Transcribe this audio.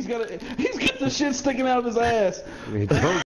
he's got the shit sticking out of his ass.